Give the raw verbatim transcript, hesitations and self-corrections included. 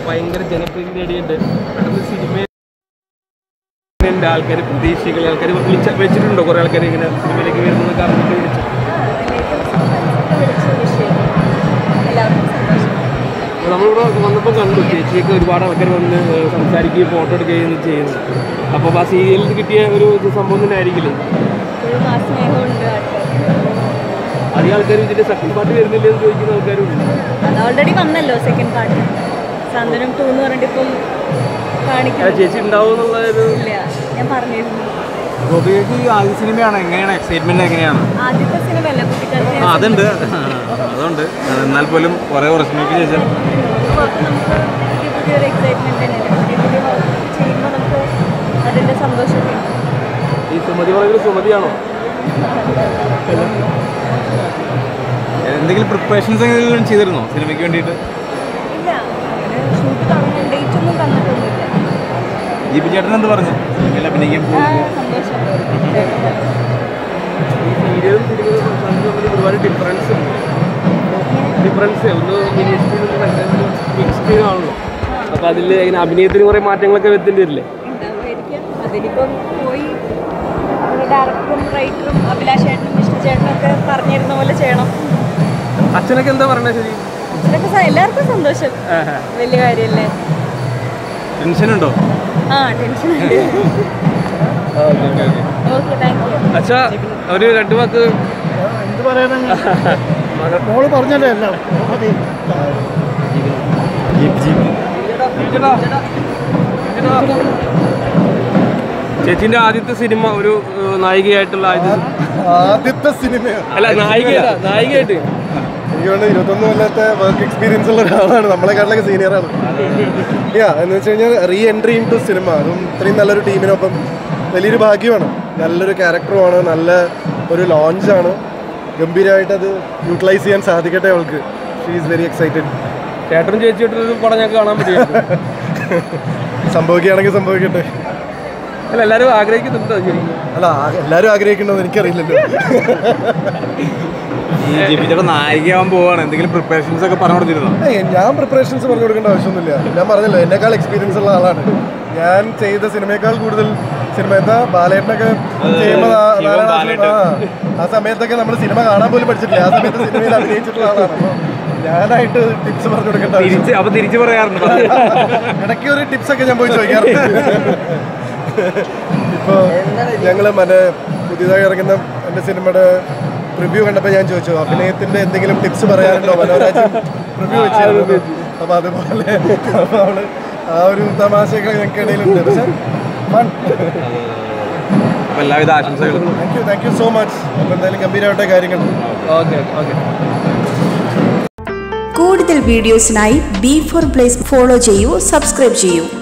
ഭയങ്കര ജനപ്രീതി നേടിയിട്ട് പെട്ടെന്ന് സിനിമ ആൾക്കാർ പ്രതീക്ഷികൾ ആൾക്കാർ വിളിച്ച വെച്ചിട്ടുണ്ടോ കുറേ ആൾക്കാർ ഇങ്ങനെ സിനിമയിലേക്ക് വരുന്നത് കാരണത്തിൽ വിളിച്ചു നമ്മളിവിടെ വന്നപ്പോൾ കണ്ടു ചേച്ചിയൊക്കെ ഒരുപാട് ആൾക്കാർ വന്ന് സംസാരിക്കുകയും ഫോട്ടോ എടുക്കുകയും ചെയ്യുന്നു. അപ്പോൾ ആ സീരിയലിൽ കിട്ടിയ ഒരു സംഭവം തന്നെ ആയിരിക്കില്ലേ? അധികം ആൾക്കാർ ഇതിന്റെ സെക്കൻഡ് പാർട്ട് വരുന്നില്ല എന്ന് ചോദിക്കുന്ന ആൾക്കാരും ഓൾറെഡി വന്നല്ലോ സെക്കൻഡ് പാർട്ട്. സാന്ത്വനം ടു എന്ന് പറഞ്ഞിട്ട് ഇപ്പം കാണിക്കാം. ചേച്ചി ഉണ്ടാവും എന്നുള്ളൊരു ഞാൻ പറഞ്ഞിരുന്നു. ആദ്യ സിനിമയാണ്, എങ്ങനെയാണ് എക്സൈറ്റ്മെന്റ് എങ്ങനെയാണ്? ആദ്യത്തെ സിനിമയല്ല കുട്ടിക്കാലത്ത്. അതുണ്ട് അതുകൊണ്ട് എന്നാൽ പോലും കുറെ വർഷങ്ങൾക്ക് ശേഷം നമുക്ക് പുതിയൊരു എക്സൈറ്റ്മെന്റ് തന്നെയാണ്. പുതിയ പുതിയ ചെയ്യുമ്പോൾ നമുക്ക് അതിന്റെ സന്തോഷമൊക്കെ ഉണ്ട്. ഈ സുമതി പറയുന്നത് സുമതിയാണോ? എന്തെങ്കിലും പ്രിപ്പറേഷൻസ് എന്തെങ്കിലും ചെയ്തിരുന്നോ സിനിമയ്ക്ക് വേണ്ടിയിട്ട്? ഇല്ല, അങ്ങനെ ഷൂട്ട് തന്നെ ഡേറ്റ് ഒന്നും തന്നിട്ടൊന്നുമില്ല. ദീപു ചേട്ടൻ എന്ത് പറഞ്ഞു സിനിമയിൽ അഭിനയിക്കാൻ പോകുന്നത്? സന്തോഷം. ഈ സീരിയലും സിനിമയും തമ്മിൽ ഒരുപാട് ഡിഫറൻസ് ഉണ്ട്. ഡിഫറൻസ് ഒന്ന് മിനിസ്ട്രി മിക്സ്ഡ് ആണല്ലോ. അപ്പോൾ അതിൽ ഇങ്ങനെ അഭിനയത്തിന് കുറേ മാറ്റങ്ങളൊക്കെ വരുത്തേണ്ടി വരില്ലേ? ഉണ്ടാവുമായിരിക്കാം. അതിനിപ്പം പോയി ഡയറക്ടറും റൈറ്ററും അഭിലാഷ് ചേട്ടനും വിഷ്ണു ചേട്ടനും ഒക്കെ പറഞ്ഞിരുന്ന പോലെ ചെയ്യണം. അച്ഛനൊക്കെ എന്താ പറഞ്ഞത്? ശരി, അച്ഛനൊക്കെ എല്ലാവർക്കും സന്തോഷം. വലിയ കാര്യമല്ലേ. ടെൻഷനുണ്ടോ? ആ, ടെൻഷൻ ഉണ്ട്. Okay, thank you. അച്ഛാ, ഒരു രണ്ട് വാക്ക് എന്ത് പറയാനാ? മോള് പറഞ്ഞല്ലേ എല്ലാം. ചേച്ചിന്റെ ആദ്യത്തെ സിനിമ ഒരു നായികയായിട്ടുള്ള ആദ്യത്തെ സിനിമ അല്ല നായിക നായികയായിട്ട് എനിക്കൊണ്ട് ഇരുപത്തൊന്ന് കൊല്ലത്തെ വർക്ക് എക്സ്പീരിയൻസ് ഉള്ള ഒരാളാണ്. നമ്മളെക്കാട്ടിലൊക്കെ സീനിയറാണ്. യാ എന്ന് വെച്ച് കഴിഞ്ഞാൽ re entry into cinema, അതും ഇത്രയും നല്ലൊരു ടീമിനൊപ്പം വലിയൊരു ഭാഗ്യമാണ്. നല്ലൊരു ക്യാരക്ടറുമാണ്, നല്ല ഒരു ലോഞ്ചാണ്. ഗംഭീരമായിട്ട് അത് യൂട്ടിലൈസ് ചെയ്യാൻ സാധിക്കട്ടെ അവൾക്ക്. She is very excited. ചേട്ടനും ചേച്ചിയായിട്ടൊരു പടം ഞങ്ങൾക്ക് കാണാൻ പറ്റും. സംഭവിക്കുകയാണെങ്കിൽ സംഭവിക്കട്ടെ. അല്ല, എല്ലാവരും ആഗ്രഹിക്കുന്നുണ്ടോ? ശരിക്കും അല്ല, എല്ലാവരും ആഗ്രഹിക്കണമെന്ന് എനിക്കറിയില്ലല്ലോ. നായികയാവാൻ പോവാണ്, എന്തെങ്കിലും പ്രിപ്പറേഷൻസ് ഒക്കെ പറഞ്ഞു കൊടുത്തിരുന്നോ? ഞാൻ പ്രിപ്പറേഷൻസ് പറഞ്ഞു കൊടുക്കേണ്ട ആവശ്യമൊന്നുമില്ല. ഞാൻ പറഞ്ഞല്ലോ, എന്നെക്കാൾ എക്സ്പീരിയൻസ് ഉള്ള ആളാണ്. ഞാൻ ചെയ്ത സിനിമയേക്കാൾ കൂടുതൽ സിനിമ എന്താ ബാലേട്ടനൊക്കെ ചെയ്യുമ്പോൾ ആ സമയത്തൊക്കെ നമ്മൾ സിനിമ കാണാൻ പോലും പഠിച്ചിട്ടില്ല. ആ സമയത്ത് സിനിമയിൽ അഭിനയിച്ചിട്ടുള്ള ആളാണ്. അപ്പോൾ ഞാനായിട്ട് ടിപ്സ് പറഞ്ഞു കൊടുക്കേണ്ട ആവശ്യം. അപ്പൊ തിരിച്ചു പറയാറുണ്ട്. ഇടയ്ക്ക് ഒരു ടിപ്സ് ഒക്കെ ഞാൻ പോയി ചോദിക്കാറുണ്ട്. ഇപ്പോൾ ഞങ്ങൾ മറ്റേ പുതിയതായി ഇറങ്ങുന്ന എൻ്റെ സിനിമയുടെ റിവ്യൂ കണ്ടപ്പോൾ ഞാൻ ചോദിച്ചു, അഭിനയത്തിൻ്റെ എന്തെങ്കിലും ടിപ്സ് പറയാനുണ്ടോ? മനോരാജ് റിവ്യൂ വെച്ചിരുന്നു. അപ്പോൾ അതുപോലെ അപ്പോൾ അവള് ആ ഒരു തമാശയൊക്കെ ഞങ്ങൾക്ക് ഇടയിലുണ്ട്. പക്ഷേ എല്ലാവിധ ആശംസകളും. Thank you thank you so much. അപ്പോൾ എന്തായാലും ഗംഭീരമായിട്ടെ കാര്യങ്ങൾ. Okay okay. കൂടുതൽ വീഡിയോസിനായി ബി ഫോർ പ്ലേസ് ഫോളോ ചെയ്യൂ, സബ്സ്ക്രൈബ് ചെയ്യൂ.